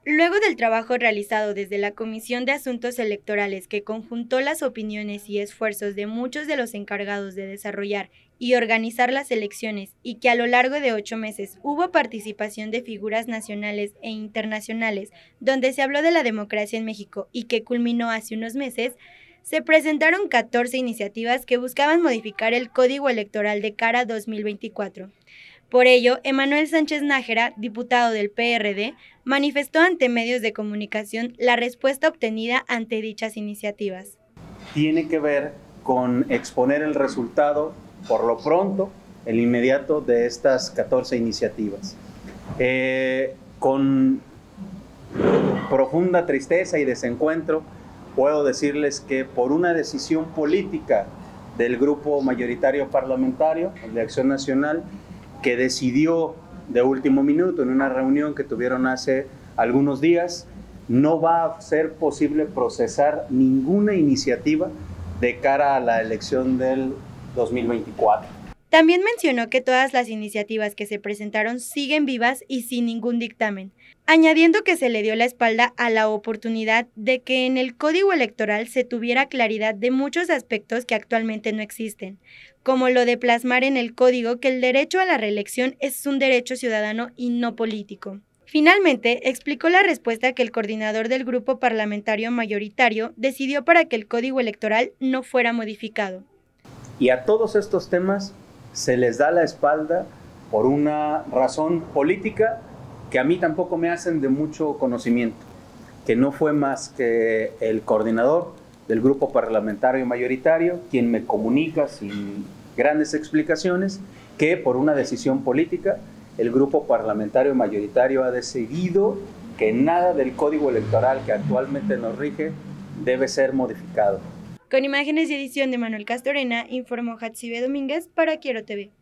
Luego del trabajo realizado desde la Comisión de Asuntos Electorales, que conjuntó las opiniones y esfuerzos de muchos de los encargados de desarrollar y organizar las elecciones, y que a lo largo de 8 meses hubo participación de figuras nacionales e internacionales, donde se habló de la democracia en México y que culminó hace unos meses, se presentaron 14 iniciativas que buscaban modificar el Código Electoral de cara a 2024. Por ello, Emanuel Sánchez Nájera, diputado del PRD, manifestó ante medios de comunicación la respuesta obtenida ante dichas iniciativas. Tiene que ver con exponer el resultado, por lo pronto, el inmediato, de estas 14 iniciativas. Con profunda tristeza y desencuentro, puedo decirles que por una decisión política del grupo mayoritario parlamentario de Acción Nacional, que decidió de último minuto en una reunión que tuvieron hace algunos días, no va a ser posible procesar ninguna iniciativa de cara a la elección del 2024. También mencionó que todas las iniciativas que se presentaron siguen vivas y sin ningún dictamen, añadiendo que se le dio la espalda a la oportunidad de que en el Código Electoral se tuviera claridad de muchos aspectos que actualmente no existen, como lo de plasmar en el código que el derecho a la reelección es un derecho ciudadano y no político. Finalmente, explicó la respuesta que el coordinador del grupo parlamentario mayoritario decidió para que el Código Electoral no fuera modificado. Y a todos estos temas se les da la espalda por una razón política que a mí tampoco me hacen de mucho conocimiento, que no fue más que el coordinador del grupo parlamentario mayoritario quien me comunica sin grandes explicaciones que por una decisión política el grupo parlamentario mayoritario ha decidido que nada del Código Electoral que actualmente nos rige debe ser modificado. Con imágenes y edición de Manuel Castorena, informó Hatsibe Domínguez para Quiero TV.